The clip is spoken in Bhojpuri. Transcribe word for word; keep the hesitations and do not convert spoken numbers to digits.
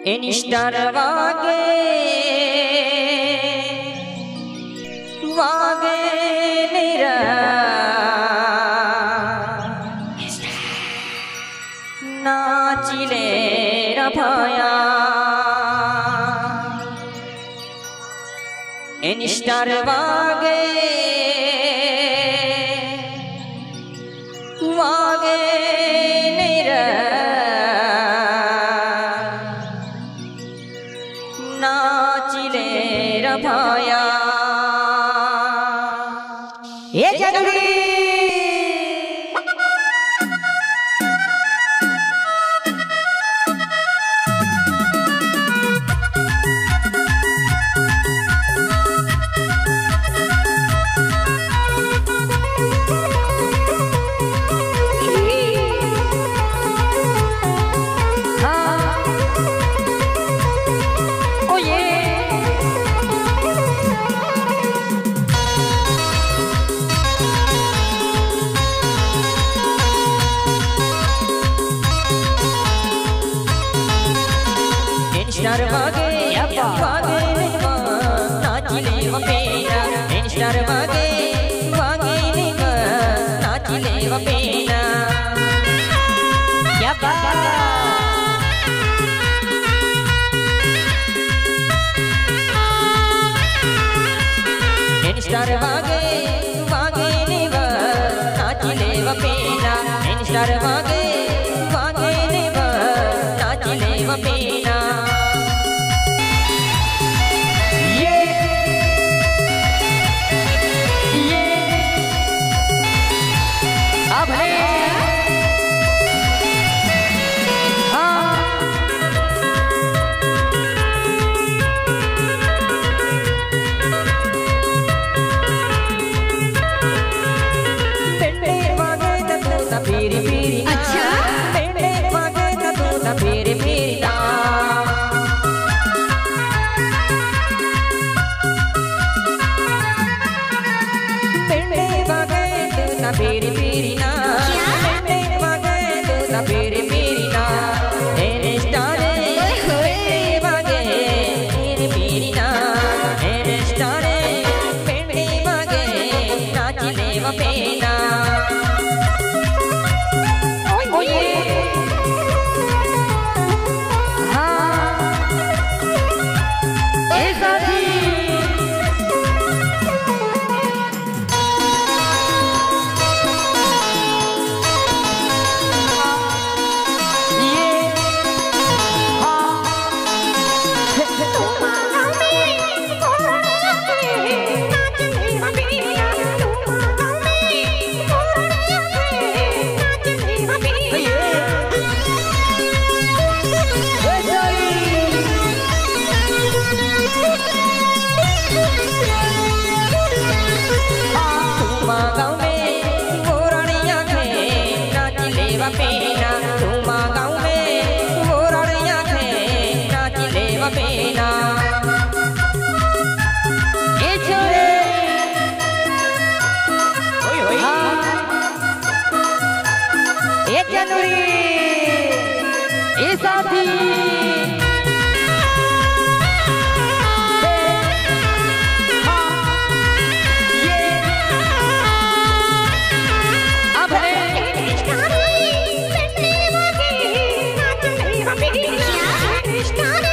इनिस्टर वागे वागे निरा नाचिले रभाया इनिस्टर वागे वागे निरा नाचिले रभाया ये जरूरी इनिस्टर वागे वागे नाचिले वपेना इनिस्टर वागे वागे नाचिले वपेना क्या बात इनिस्टर वागे वागे नाचिले वपेना इनिस्टर वागे वागे नाचिले वपेना अच्छा पेड़े वागे तू न फिर फिरना पेड़े वागे तू न फिर फिरना पेड़े वागे तू न फिर फिरना तेरे स्टारे पेड़े वागे फिर फिरना तेरे स्टारे पेड़े वागे नाचिले वपेना वपेना तुमा गाँव में वो रड़िया खे नाचिले वपेना ये छोरे ओए ओए ये जनवरी ये साथी Stop!